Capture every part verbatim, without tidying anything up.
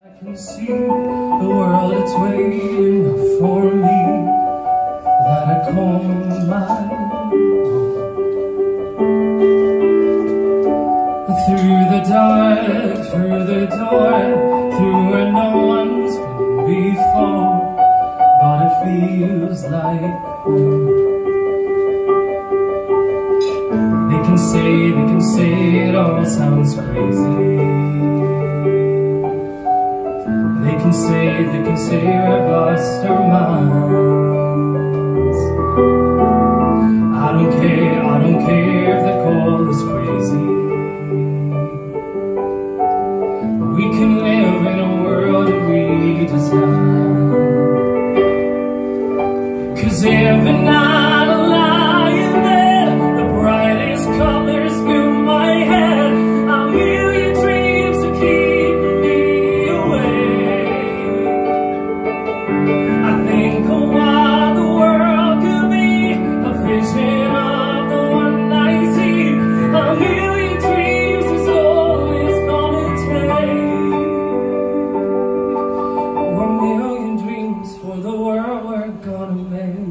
I can see the world, it's waiting for me, that I call my own. Through the dark, through the door, through where no one's been before, but it feels like home. They can say, they can say it all sounds crazy. They can say, they can say we've lost our minds. I don't care, I don't care if they call us crazy. We can live in a world that we design. 'Cause every night I lie in bed, the brightest colors fill my head. A million dreams to keep me awake. I think of what the world could be, a vision of the one I see. A million dreams is all it's gonna take. One million dreams for the world we're gonna make.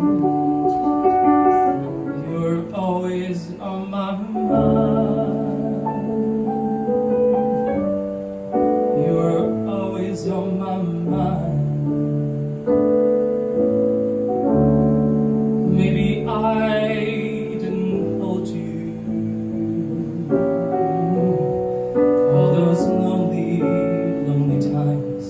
You're always on my mind. You're always on my mind. Maybe I didn't hold you all those lonely, lonely times.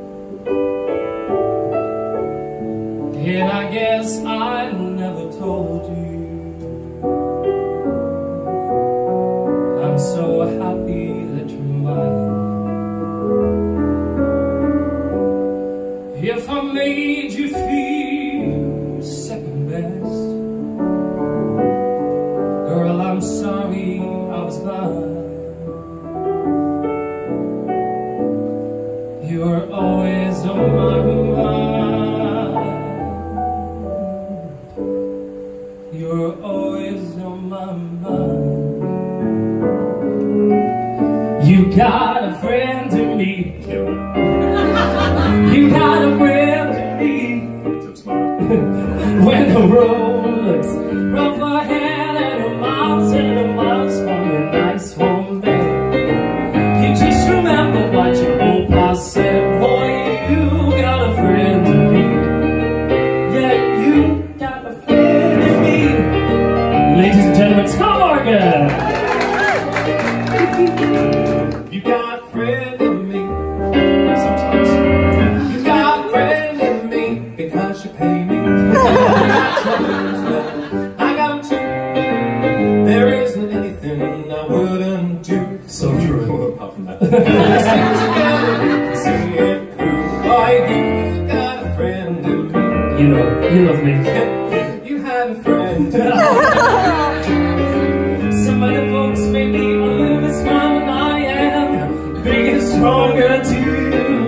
And I guess I never told you I'm so happy that you're mine. If I made you feel second best, girl, I'm sorry I was blind. You're always on my mind. You're always on my mind. You got a friend in me. You got a friend in me. When the road looks rough ahead and a miles and a miles from a nice home bed, you just remember what your old boss said. Boy, you got a friend in me. Yeah, you got a friend in me. Ladies and gentlemen, Scott Morgan. You got a friend in me. Sometimes you got a friend in me because you pay me. I got them too. There isn't anything I wouldn't do. So true. Apart from that, sing together, we can see it through. Boy, you got a friend in me. You know, you love me. You had a friend. Some other folks may be a little bit smarter than I am, big and stronger too.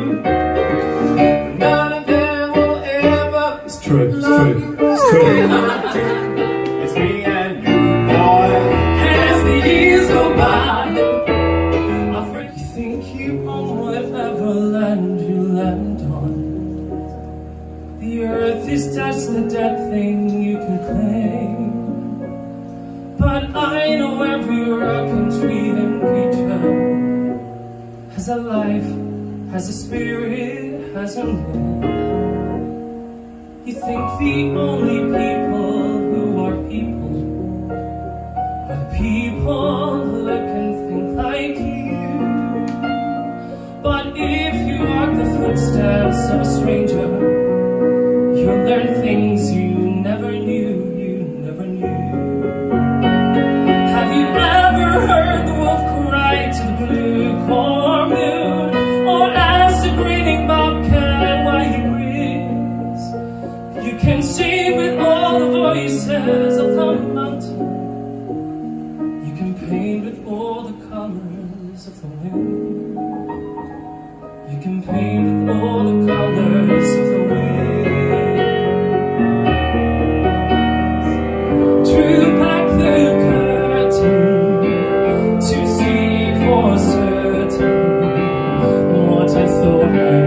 None of them will ever. It's true, it's true, it's true. It's me and you, boy. As the years go by, I afraid you think you own whatever land you land on. The earth is just a dead thing you can claim. But I know every rock and tree and creature has a life, has a spirit, has a name. You think the only people who are people are the people who look and think like you. But if you walk the footsteps of a stranger, you'll learn things you never knew, you never knew. Have you ever heard the wolf cry to the blue corn moon, or ask the grinning bobcat why he grins? You can sing with all the voices of the mountain. You can paint with all the colors of the wind. You can paint with all the colors of the wind. To back the curtain, to see for certain what I thought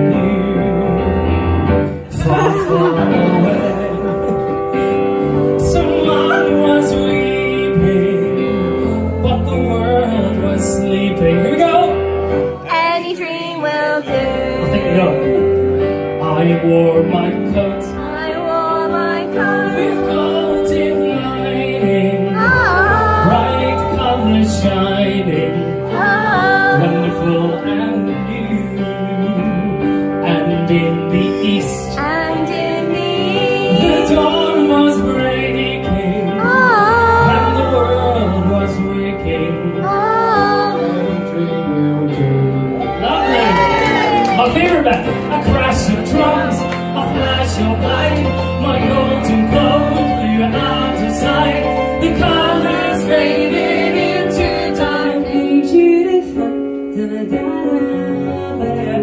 inside, the colors faded into time. Need you to find da da da da.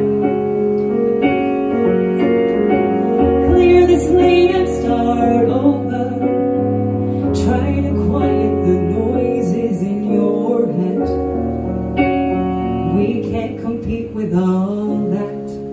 Clear the slate and start over. Try to quiet the noises in your head. We can't compete with all that.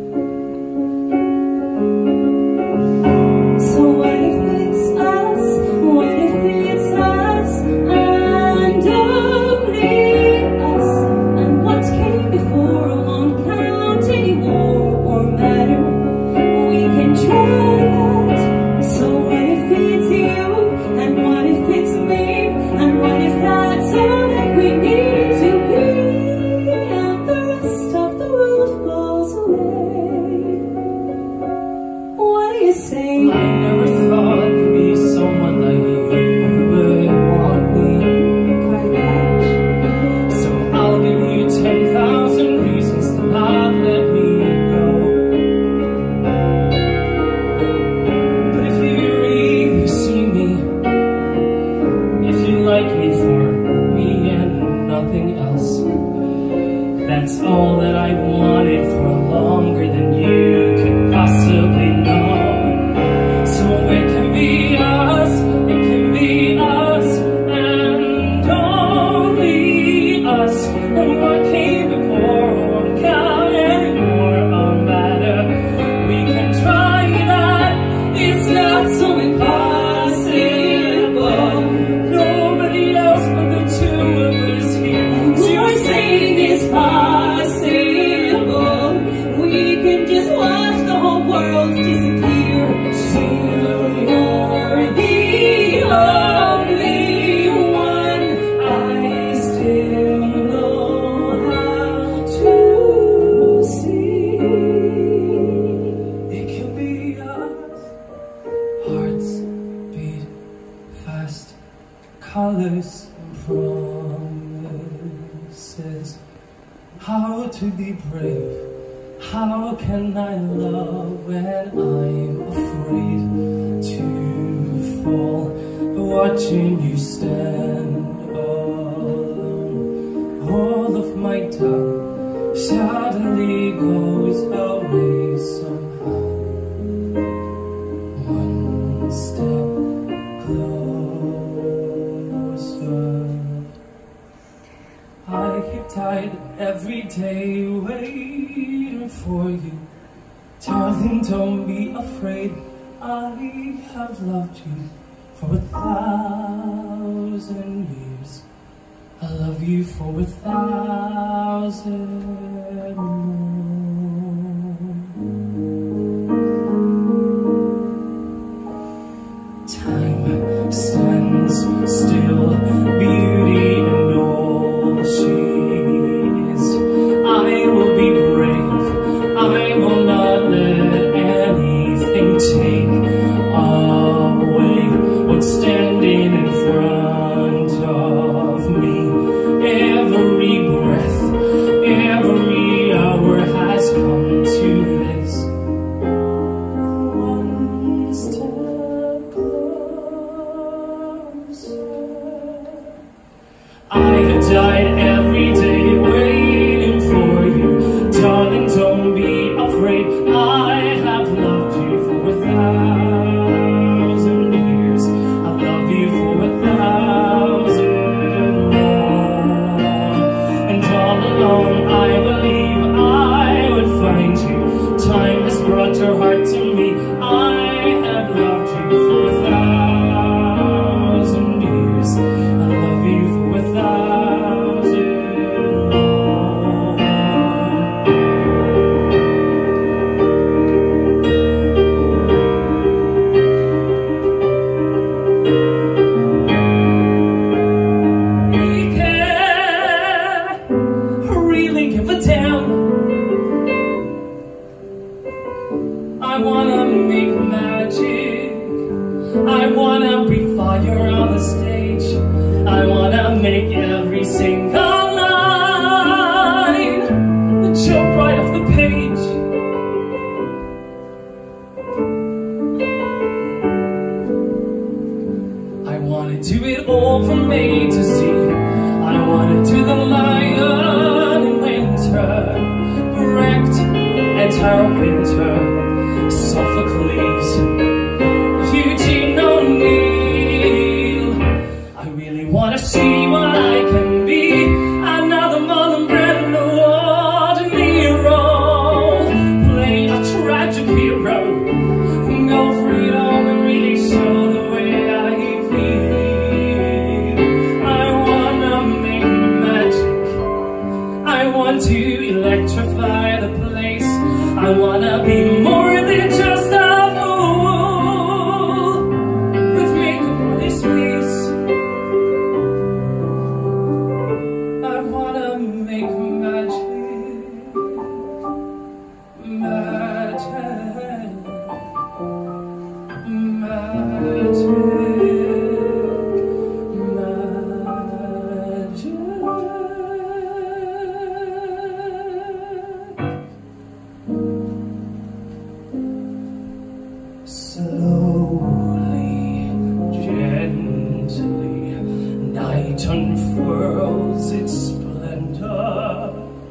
So what if it's us? What if it's us and only us? And what came before won't count anymore or matter. We can try that. So what if it's you? And what if it's me? And what if that's all that we need to be? And the rest of the world falls away. What do you say? I never thought there'd be someone like you would want me. Quite catch. So I'll give you ten thousand reasons to not let me go. But if you really see me, if you like me for me and nothing else, that's all that I wanted for longer than you could possibly know. So it can be us, it can be us, and only us. And what came before won't count anymore or matter. We can try that, it's not so impossible. Nobody else but the two of us here. You're saying it's possible. We can just watch the whole world disappear. Till you're the only one I still know how to see. It can be us. Hearts beat fast, colors and promises. How to be brave? How can I love when I'm afraid to fall? Watching you stand alone, all of my doubt suddenly goes away somehow. One step closer. I have died every day waiting for you. Darling, don't be afraid. I have loved you for a thousand years. I love you for a thousand more. Time stands still, beauty and all she is. I will be brave, I will not let anything take away what's standing in front of me. Every breath, every hour has come to this. One step closer. I have died every day waiting for you. Darling, don't be afraid. I have loved you for a thousand years. I love you for a thousand more. And all along I believe I would find you. Time has brought your heart to me. I have loved you for a thousand years. I love you for a thousand wanna do it all from A to Z. I wanna do the lion in winter, Brecht and Tara Winter, Sophocles, Eugene O'Neill. I really wanna see what I can be, another Marlon Brando or De Niro, play a tragic hero, go for it all and really show the way I feel. I wanna make magic, I want to electrify the place, I wanna be more than just a fool with makeup on his face. I wanna make magic, magic, magic, slowly, gently, night unfurls its splendor.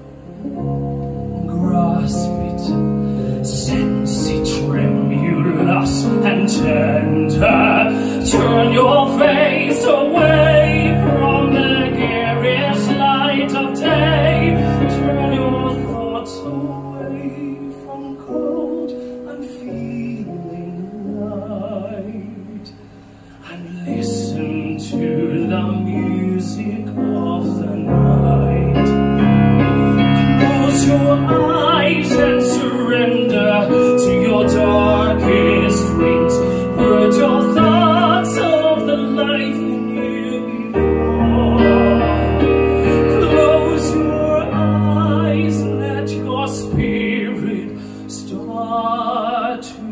Grasp it, sense it tremulous and tender. Turn your face away from the garish light of day. Turn your thoughts away from cold and feeling light, and listen to the music of the night. Close your eyes and surrender to your darkest dreams. Put your thoughts of the life in you before. Close your eyes, let your spirit start to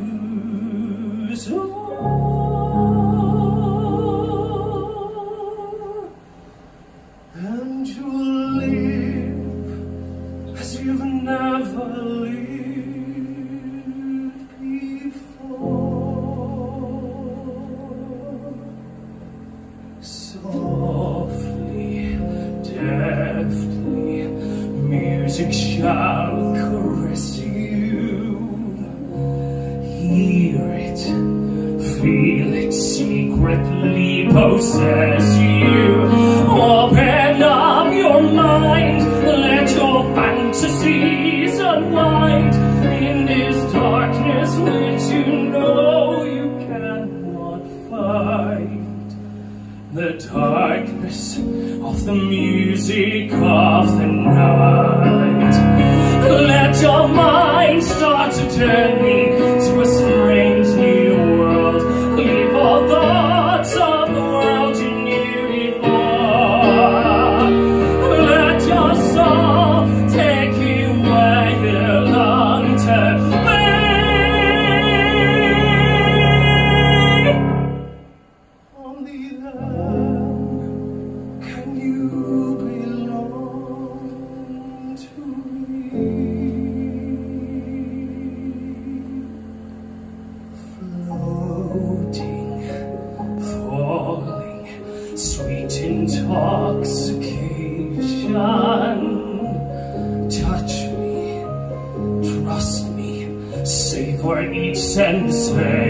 soar, and you'll live as you've never lived before. Softly, deftly, music shall caress you. Hear it, feel it secretly possess you. Open up your mind, let your fantasies unwind in this darkness which you know you cannot fight. The darkness of the music of the night. Let your mind start a journey to a strange new world. Leave all thoughts of the world you knew before. Let your soul take you where you long to be. Only then can you belong to me. Floating, falling, sweet intoxication. Touch me, trust me, savor each sensation.